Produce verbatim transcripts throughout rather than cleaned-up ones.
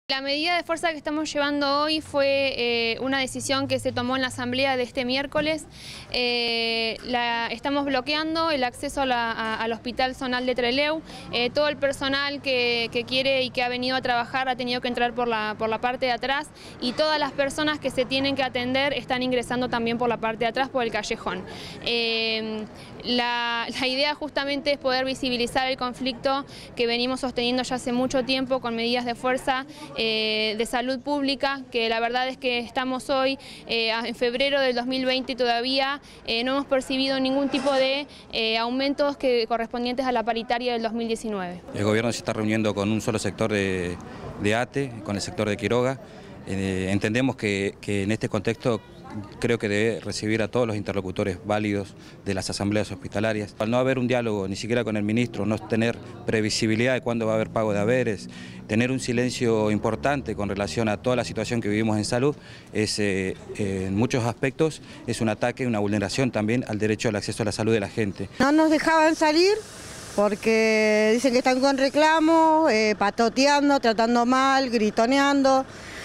La medida de fuerza que estamos llevando hoy fue eh, una decisión que se tomó en la asamblea de este miércoles. Eh, la, estamos bloqueando el acceso a la, a, al Hospital Zonal de Trelew. Eh, todo el personal que, que quiere y que ha venido a trabajar ha tenido que entrar por la, por la parte de atrás, y todas las personas que se tienen que atender están ingresando también por la parte de atrás, por el callejón. Eh, la, la idea justamente es poder visibilizar el conflicto que venimos sosteniendo ya hace mucho tiempo con medidas de fuerza Eh, de salud pública, que la verdad es que estamos hoy eh, en febrero del dos mil veinte y todavía eh, no hemos percibido ningún tipo de eh, aumentos que, correspondientes a la paritaria del dos mil diecinueve. El gobierno se está reuniendo con un solo sector de, de A T E, con el sector de Quiroga. Eh, entendemos que, que en este contexto creo que debe recibir a todos los interlocutores válidos de las asambleas hospitalarias. Al no haber un diálogo ni siquiera con el ministro, no tener previsibilidad de cuándo va a haber pago de haberes, tener un silencio importante con relación a toda la situación que vivimos en salud, es, eh, eh, en muchos aspectos es un ataque, una vulneración también al derecho al acceso a la salud de la gente. No nos dejaban salir porque dicen que están con reclamos, eh, patoteando, tratando mal, gritoneando.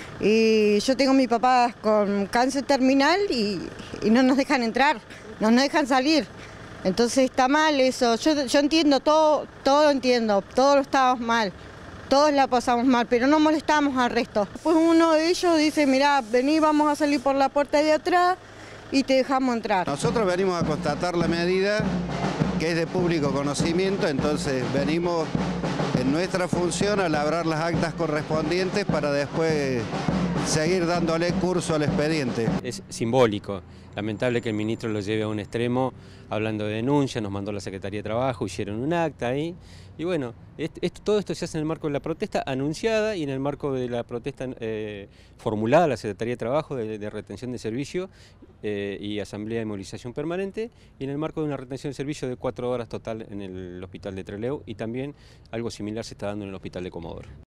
Y yo tengo a mi papá con cáncer terminal y, y no nos dejan entrar, no nos dejan salir. Entonces está mal eso, yo, yo entiendo, todo, todo entiendo, todos estamos mal, todos la pasamos mal, pero no molestamos al resto. Pues uno de ellos dice, mirá, vení, vamos a salir por la puerta de atrás y te dejamos entrar. Nosotros venimos a constatar la medida, que es de público conocimiento, entonces venimos en nuestra función a labrar las actas correspondientes para después seguir dándole curso al expediente. Es simbólico, lamentable que el ministro lo lleve a un extremo hablando de denuncia, nos mandó la Secretaría de Trabajo, hicieron un acta ahí, y bueno, esto, esto, todo esto se hace en el marco de la protesta anunciada y en el marco de la protesta eh, formulada a la Secretaría de Trabajo de, de retención de servicio eh, y asamblea de movilización permanente, y en el marco de una retención de servicio de cuatro horas total en el hospital de Trelew, y también algo similar se está dando en el hospital de Comodoro.